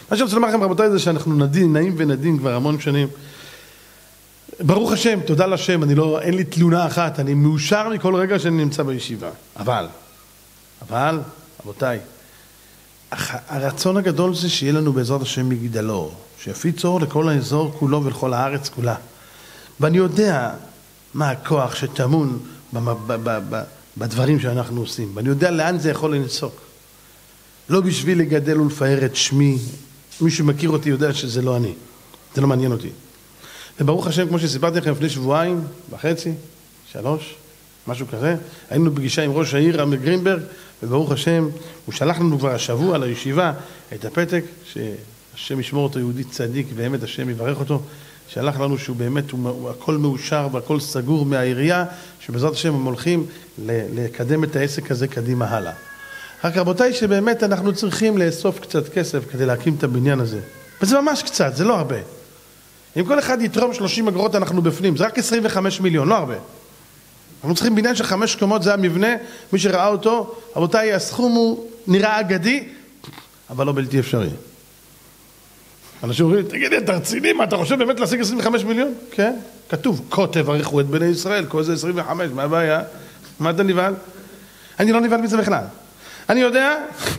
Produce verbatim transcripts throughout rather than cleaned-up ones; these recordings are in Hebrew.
מה שאני רוצה לומר לכם, רבותיי, זה שאנחנו נדים, נעים ונדים כבר המון שנים. ברוך השם, תודה לשם, אני לא, אין לי תלונה אחת, אני מאושר מכל רגע שאני נמצא בישיבה. אבל, אבל, רבותיי, הרצון הגדול זה שיהיה לנו בעזרת השם מגדלו, שיפיץ אור לכל האזור כולו ולכל הארץ כולה. ואני יודע מה הכוח שטמון בדברים שאנחנו עושים, ואני יודע לאן זה יכול לנסוק. לא בשביל לגדל ולפאר את שמי, מי שמכיר אותי יודע שזה לא אני, זה לא מעניין אותי. וברוך השם, כמו שסיפרתי לכם לפני שבועיים וחצי, שלוש, משהו כזה, היינו בפגישה עם ראש העיר עמי גרינברג, וברוך השם, הוא שלח לנו כבר השבוע לישיבה את הפתק, שהשם ישמור אותו יהודי צדיק, באמת השם יברך אותו, שלח לנו שהוא באמת, הוא, הוא הכל מאושר והכל סגור מהעירייה, שבעזרת השם הם הולכים לקדם את העסק הזה קדימה הלאה. רק רבותיי, שבאמת אנחנו צריכים לאסוף קצת כסף כדי להקים את הבניין הזה. וזה ממש קצת, זה לא הרבה. אם כל אחד יתרום שלושים אגורות אנחנו בפנים, זה רק עשרים וחמישה מיליון, לא הרבה. אנחנו צריכים בניין של חמש קומות, זה המבנה, מי שראה אותו, רבותיי, הסכום הוא נראה אגדי, אבל לא בלתי אפשרי. אנשים אומרים, תגידי, אתה רציני, מה אתה חושב באמת להשיג עשרים וחמישה מיליון? כן, כתוב, כה תברכו את בני ישראל, כל זה עשרים וחמש, מה הבעיה? מה אתה נבהל? אני לא נבהל מזה בכלל. אני יודע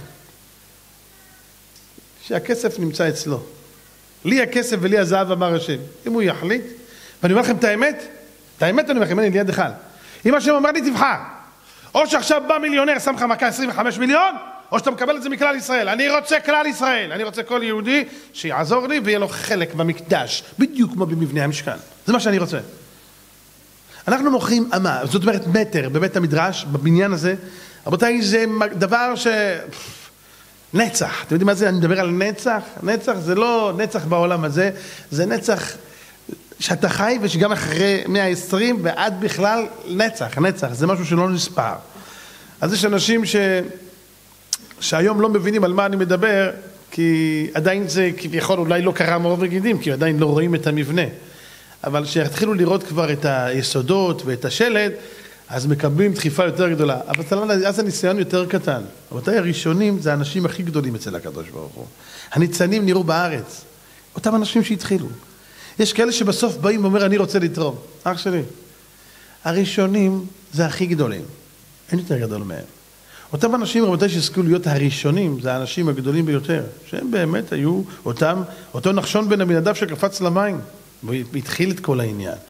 שהכסף נמצא אצלו. לי הכסף ולי הזהב אמר השם. אם הוא יחליט, ואני אומר לכם את האמת, את האמת אני אומר לכם, אני ליד אחד. אם השם אומר לי, תבחר. או שעכשיו בא מיליונר, שם לך מכה עשרים וחמישה מיליון, או שאתה מקבל את זה מכלל ישראל. אני רוצה כלל ישראל. אני רוצה כל יהודי שיעזור לי ויהיה לו חלק במקדש, בדיוק כמו במבנה המשכן. זה מה שאני רוצה. אנחנו מוכרים אמה, זאת אומרת מטר בבית המדרש, בבניין הזה. רבותיי, זה דבר ש... נצח. אתם יודעים מה זה? אני מדבר על נצח. נצח זה לא נצח בעולם הזה, זה נצח שאתה חי ושגם אחרי מאה ועשרים ועד בכלל נצח. נצח. זה משהו שלא נספר. אז יש אנשים ש... שהיום לא מבינים על מה אני מדבר, כי עדיין זה כביכול אולי לא קרה מרוב וגידים, כי עדיין לא רואים את המבנה. אבל כשהתחילו לראות כבר את היסודות ואת השלד, אז מקבלים דחיפה יותר גדולה. אבל אז הניסיון יותר קטן. אבל הראשונים זה האנשים הכי גדולים אצל הקדוש ברוך הוא. הניצנים נראו בארץ. אותם אנשים שהתחילו. יש כאלה שבסוף באים ואומר, אני רוצה לתרום. אח שלי. הראשונים זה הכי גדולים. אין יותר גדול מהם. אותם אנשים, רבותיי, שהזכו להיות הראשונים, זה האנשים הגדולים ביותר. שהם באמת היו אותם, אותו נחשון בן עמינדב שקפץ למים. והתחיל את כל העניין.